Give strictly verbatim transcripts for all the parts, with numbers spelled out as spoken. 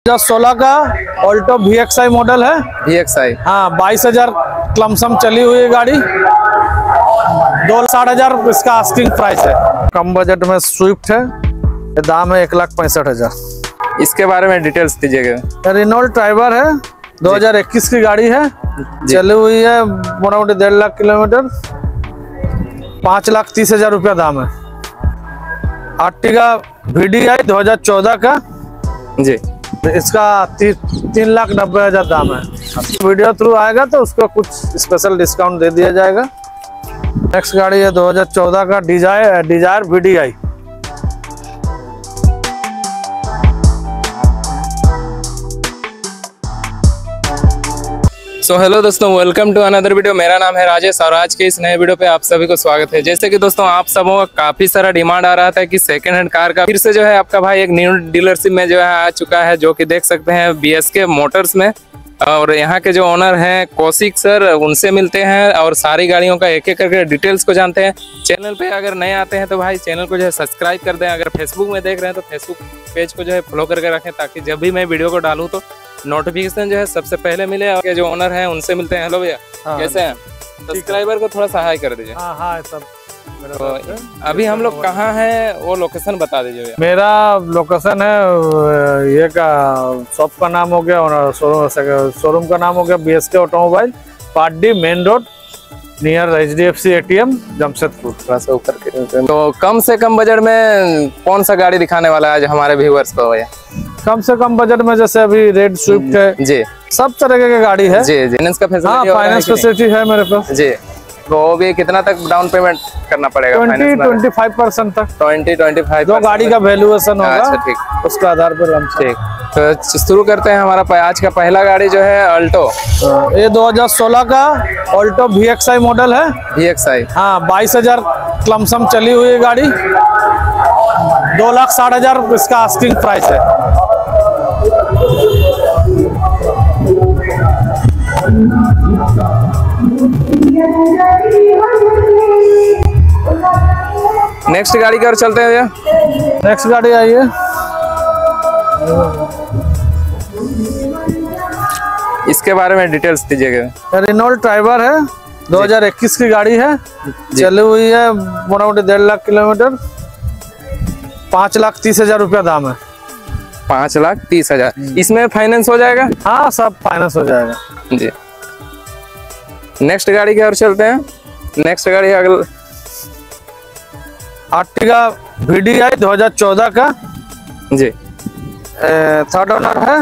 दो हज़ार सोलह का Alto V X I model है। वी एक्स आई हाँ, बाईस हजार क्लमसम चली हुई है गाड़ी। दो साठ हजार इसका आस्किंग प्राइस है। कम बजट में स्विफ्ट है, दाम है एक लाख पैंसठ हजार। इसके बारे में डिटेल्स दीजिएगा। रेनॉल्ट ड्राइवर है, दो हज़ार इक्कीस की गाड़ी है, चली हुई है मोटा मोटी डेढ़ लाख किलोमीटर। पाँच लाख तीस हजार रुपया दाम है। आर्टिगा वी डी आई दो हज़ार चौदह का जी, इसका ती, तीन लाख नब्बे हजार दाम है। वीडियो थ्रू आएगा तो उसको कुछ स्पेशल डिस्काउंट दे दिया जाएगा। नेक्स्ट गाड़ी है दो हज़ार चौदह का Dzire Dzire V D I. So hello दोस्तों, वेलकम टू अनदर वीडियो। मेरा नाम है राजेश और आज के इस नए वीडियो पे आप सभी को स्वागत है। जैसे कि दोस्तों आप सबों का काफी सारा डिमांड आ रहा था कि सेकंड हैंड कार का फिर से जो है आपका भाई एक न्यू डीलरशिप में जो है आ चुका है, जो कि देख सकते हैं बी एस के मोटर्स में। और यहाँ के जो ओनर हैं कौशिक सर, उनसे मिलते हैं और सारी गाड़ियों का एक एक करके डिटेल्स को जानते हैं। चैनल पे अगर नए आते हैं तो भाई चैनल को जो है सब्सक्राइब कर दें। अगर फेसबुक में देख रहे हैं तो फेसबुक पेज को जो है फॉलो करके रखें, ताकि जब भी मैं वीडियो को डालूँ तो नोटिफिकेशन जो है सबसे पहले मिले। और जो ओनर हैं उनसे मिलते हैं। हेलो भैया, हाँ, कैसे हैं? सब्सक्राइबर को थोड़ा सहाय कर दीजिए। हाँ हाँ सब तो अभी हम लोग कहाँ हैं वो लोकेशन बता दीजिए भैया। मेरा लोकेशन है, ये का शॉप का नाम हो गया और शोरूम का नाम हो गया B S K automobile, party main road near H D F C A T M Jamshedpur. थोड़ा सा ऊपर के। तो कम से कम बजट में कौन सा गाड़ी दिखाने वाला है आज हमारे व्यूअर्स को भैया? कम से कम बजट में जैसे अभी रेड स्विफ्ट है जी, सब तरह की गाड़ी है जी। जी फाइनेंस का फैसिलिटी, हाँ फाइनेंस फैसिलिटी है मेरे पास जी। तो वो भी कितना तक डाउन पेमेंट करना पड़ेगा? ट्वेंटी ट्वेंटी फाइव परसेंट तक। ट्वेंटी ट्वेंटी फाइव जो गाड़ी का वैल्यूएशन होगा, अच्छा ठीक, उसके आधार पर हम ठीक। तो शुरू करते हैं। हमारा आज का पहला गाड़ी जो है अल्टो, ये दो हज़ार सोलह का Alto V X I model है। वी एक्स आई हाँ, बाईस हजार क्लमसम चली हुई है गाड़ी। दो लाख साठ हजार इसका आस्किंग प्राइस है। नेक्स्ट गाड़ी की ओर चलते हैं भैया। नेक्स्ट गाड़ी आई है, इसके बारे में डिटेल्स दीजिएगा। रेनॉल्ट ड्राइवर है, दो हज़ार इक्कीस की गाड़ी है, चली हुई है मोटा मोटी डेढ़ लाख किलोमीटर। पाँच लाख तीस हजार रुपया दाम है। पाँच लाख तीस हजार इसमें फाइनेंस हो जाएगा? हाँ, सब फाइनेंस हो जाएगा जी। नेक्स्ट गाड़ी की ओर चलते हैं। नेक्स्ट गाड़ी अगल आर्टिगा वी डी आई दो हज़ार चौदह का जी, थर्ड ओनर है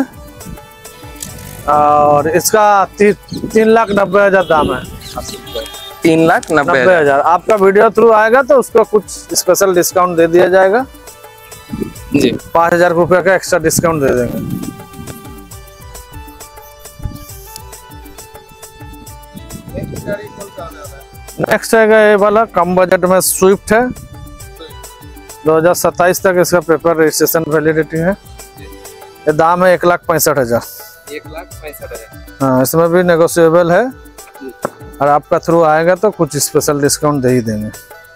और इसका ती, तीन लाख नब्बे हजार दाम है। तीन लाख नब्बे हजार। आपका वीडियो थ्रू आएगा तो उसको कुछ स्पेशल डिस्काउंट दे दिया जाएगा जी। पाँच हजार रुपये का एक्स्ट्रा डिस्काउंट दे देंगे। नेक्स्ट है ये वाला कम बजट में स्विफ्ट है, दो हज़ार सत्ताईस तक इसका पेपर रजिस्ट्रेशन वैलिडिटी है। ये दाम है एक लाख पैंसठ हजार। एक लाख पैंसठ हजार हाँ, इसमें भी नेगोशिएबल है और आपका थ्रू आएगा तो कुछ स्पेशल डिस्काउंट दे ही देंगे।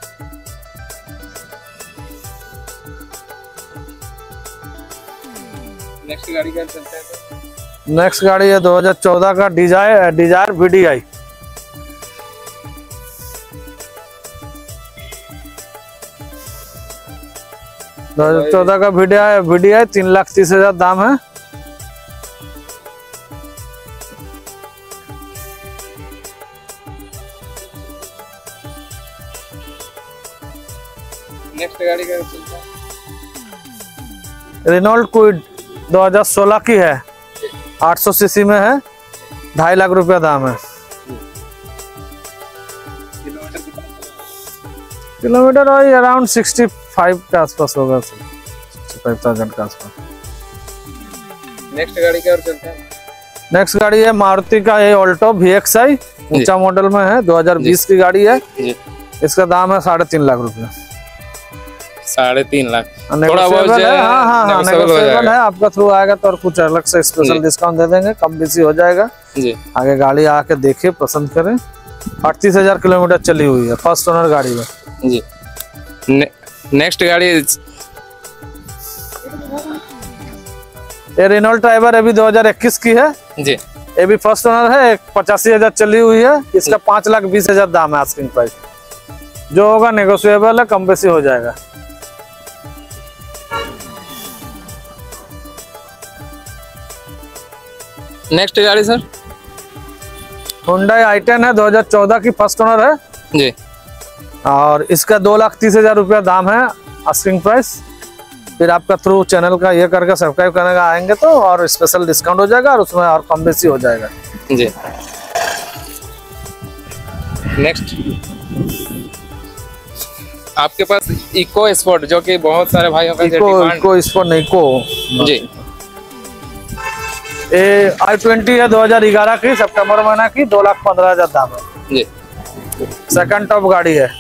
नेक्स्ट गाड़ी का चलते हैं। नेक्स्ट गाड़ी है दो हज़ार चौदह का Dzire Dzire V D I. दो हजार चौदह का V D I V D I तीन लाख तीस हजार दाम है। नेक्स्ट गाड़ी का चलते हैं। रेनॉल्ट क्विड दो हज़ार सोलह की है, आठ सौ सीसी में है, ढाई लाख रुपया दाम है। किलोमीटर वही अराउंड सिक्सटी फाइव के आसपास होगा, सिक्सटी फाइव थाउजेंड के आसपास। नेक्स्ट गाड़ी की ओर चलते हैं। नेक्स्ट गाड़ी है मारुति का ये ऑल्टो वी एक्स आई, ऊंचा मॉडल में है, दो हज़ार बीस की गाड़ी है। इसका दाम है साढ़े तीन लाख रुपया। साढ़े तीन लाख थोड़ा बहुत है। हाँ हाँ हाँ, नेगोशिएबल है। आपका थ्रू आएगा तो और कुछ अलग से स्पेशल डिस्काउंट दे देंगे, कम बेसी हो जाएगा जी। आगे गाड़ी आके देखिए, पसंद करें। अड़तीस हजार किलोमीटर चली हुई है, फर्स्ट ओनर गाड़ी में जी। ने, नेक्स्ट गाड़ी ये रेनॉल्ट ट्राइबर अभी दो हजार इक्कीस की है जी। ये भी फर्स्ट ओनर है, पचासी हजार चली हुई है। इसका पांच लाख बीस हजार दाम है आस्किंग प्राइस। जो होगा नेगोशिएबल है, कम बेसी हो जाएगा। नेक्स्ट गाड़ी सर हुंडई आई टेन है, दो हजार चौदह की फर्स्ट ओनर है जी। और इसका दो लाख तीस हजार रुपया दाम है आस्किंग प्राइस। फिर आपका थ्रू चैनल का ये करके सब्सक्राइब करने का आएंगे तो और स्पेशल डिस्काउंट हो जाएगा और उसमें और कम बेसी हो जाएगा जी। नेक्स्ट आपके पास इको स्पोर्ट, जो कि बहुत सारे भाइयों का इको इको स्पोर्ट नहीं इको जी। ये आई ट्वेंटी है, दो हजार ग्यारह की, सितंबर महीना की, दो लाख पंद्रह हजार दाम है जी। सेकंड टॉप गाड़ी है,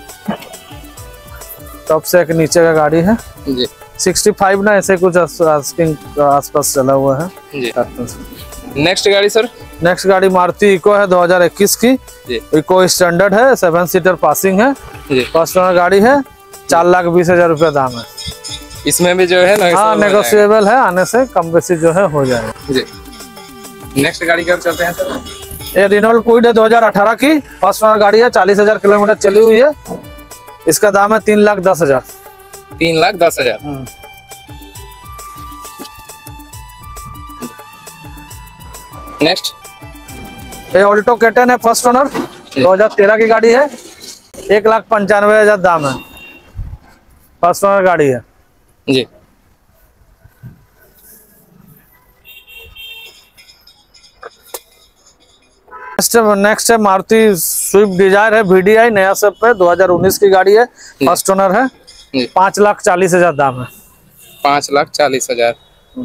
टॉप से एक नीचे का गाड़ी है जी। पैंसठ ना ऐसे कुछ आस्किंग आसपास चला हुआ है जी। नेक्स्ट गाड़ी सर नेक्स्ट गाड़ी मारुति इको है, दो हजार इक्कीस की जी। इको स्टैंडर्ड है, सेवन सीटर पासिंग है जी। फर्स्ट ओनर गाड़ी है, चार लाख बीस हजार रुपया दाम है। इसमें भी जो है ना हाँ नेगोशिएबल है, आने से कम बेसी जो है हो जाएगा जी। नेक्स्ट गाड़ी कब चलते हैं सर? ये रेनॉल्ट क्विड है, दो हजार अठारह की फर्स्ट ओनर गाड़ी है, चालीस हजार किलोमीटर चली हुई है। इसका दाम है तीन लाख दस हजार तीन लाख दस हजार नेक्स्ट ये ऑल्टो के टेन है, फर्स्ट ओनर, दो हजार तेरह की गाड़ी है, एक लाख पंचानवे हजार दाम है, फर्स्ट ओनर गाड़ी है जी। नेक्स्ट है मारुति स्विफ्ट डिजायर है, वीडीआई नया सब पे, दो हजार उन्नीस की गाड़ी है, फर्स्ट ओनर है, पांच लाख चालीस हजार दाम है। पांच लाख चालीस हजार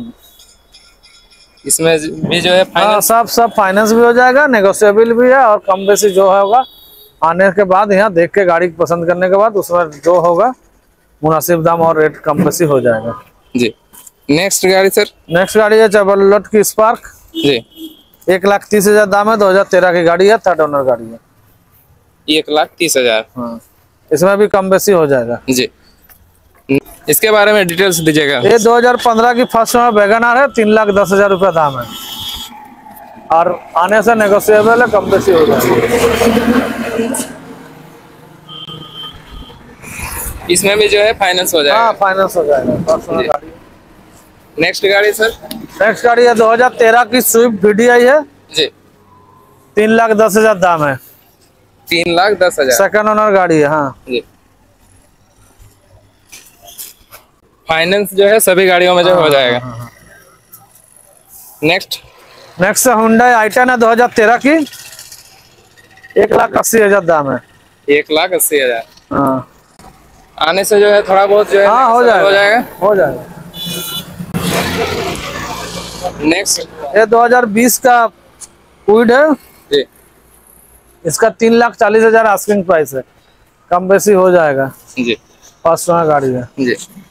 इसमें भी जो है हाँ सब सब फाइनेंस भी हो जाएगा, नेगोशिएबल भी है और कम बेसी जो होगा आने के बाद, यहाँ देख के गाड़ी पसंद करने के बाद उसमें जो होगा मुनासिब दाम और रेट कम बेसी हो जाएगा जी। नेक्स्ट गाड़ी सर नेक्स्ट गाड़ी है चेवरलेट की स्पार्क जी। एक लाख तीस हजार दाम है, दो हजार तेरह की गाड़ी है, थर्ड ओनर गाड़ी है, एक लाख तीस हजार हाँ इसमें भी कम बेसी हो जाएगा जी। इसके बारे में डिटेल्स दीजिएगा। ये दो हजार पंद्रह की फर्स्ट ओनर वैगनआर है, तीन लाख दस हजार रुपया दाम है और आने से नेगोशिएबल है, कम बेसी हो जाएगा। इसमें भी जो है फाइनेंस हो जाएगा। हाँ फाइनेंस हो जाएगा फर्स्ट ओनर गाड़ी। नेक्स्ट गाड़ी सर नेक्स्ट गाड़ी है दो हजार तेरह की स्विफ्ट वीडीआई है जी। तीन लाख दस हजार दाम है, तीन लाख दस हजार सेकंड ओनर गाड़ी है हाँ जी। फाइनेंस जो है सभी गाड़ियों में जो हो जाएगा। नेक्स्ट नेक्स्ट है हुंडई आई टेन है, दो हजार तेरह की, एक लाख अस्सी हजार दाम है, एक लाख अस्सी हजार हाँ आने से जो है थोड़ा बहुत जो है हाँ हो जाएगा हो जाएगा हो जाएगा। नेक्स्ट ये दो हजार बीस का क्विड है जी। इसका तीन लाख चालीस हजार आस्किंग प्राइस है, कम बेसी हो जाएगा जी। फर्स्ट ओनर गाड़ी है जी।